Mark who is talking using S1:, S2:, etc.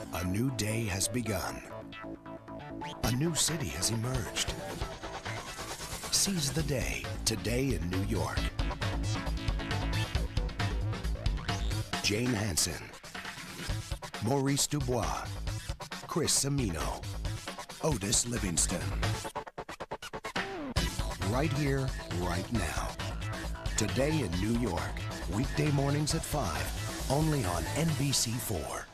S1: A new day has begun. A new city has emerged. Seize the day, today in New York. Jane Hansen, Maurice Dubois, Chris Cimino, Otis Livingston. Right here, right now. Today in New York, weekday mornings at 5, only on NBC4.